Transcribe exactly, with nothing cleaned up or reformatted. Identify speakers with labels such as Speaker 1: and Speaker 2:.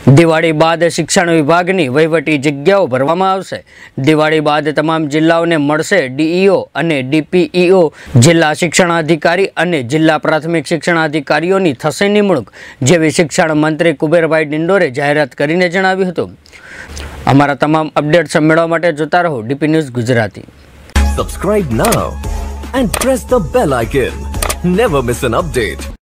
Speaker 1: દિવાળી બાદ શિક્ષણ વિભાગની વહીવટી જગ્યાઓ ભરવામાં આવશે। દિવાળી બાદ તમામ જિલ્લાઓને મળશે ડીઈઓ અને ડીપીઈઓ। જિલ્લા શિક્ષણાધિકારી અને જિલ્લા પ્રાથમિક શિક્ષણાધિકારીઓની થશે નિમણૂક, જેવી શિક્ષણ મંત્રી કુબેરભાઈ ડિંડોરે જાહેરાત કરીને જણાવ્યું હતું। અમારા તમામ અપડેટ્સ મેળવવા માટે જોતા રહો DP news Gujarati.
Speaker 2: Subscribe now and press the bell icon. Never miss an update.